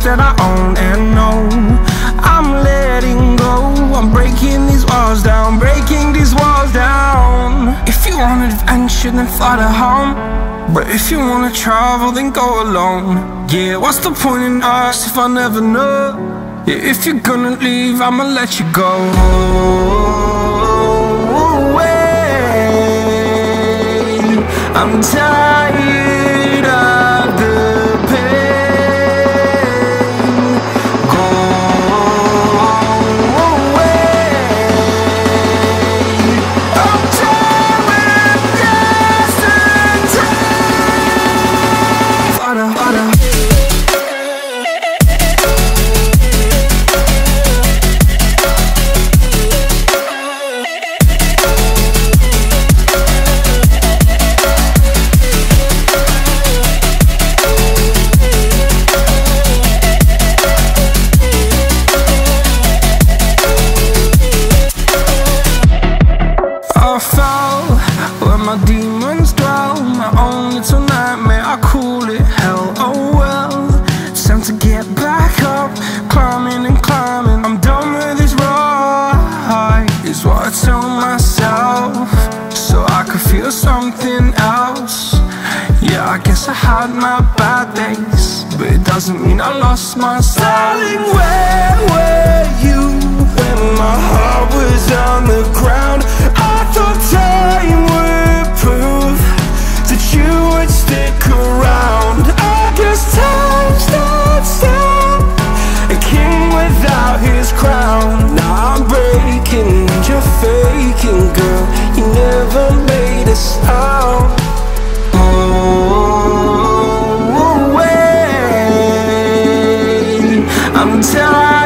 that I own and know. I'm letting go, I'm breaking these walls down, breaking these walls down. If you want adventure, then fly to home, but if you wanna travel, then go alone. Yeah, what's the point in us if I never know? Yeah, if you're gonna leave, I'ma let you go. I'm tired of the pain. Go away. I'm tired with yesterday. Harder, harder. I fell where my demons dwell, my own little nightmare, I call it hell. Oh well, it's time to get back up, climbing and climbing. I'm done with this ride, is what I tell myself, so I could feel something else. Yeah, I guess I had my bad days, but it doesn't mean I lost my style. Darling, where were you when my heart was on the ground? I thought time would prove that you would stick around. I guess time stood still, a king without his crown. Now I'm breaking and you're faking, girl, you never made a sound. Oh, wait, I'm tired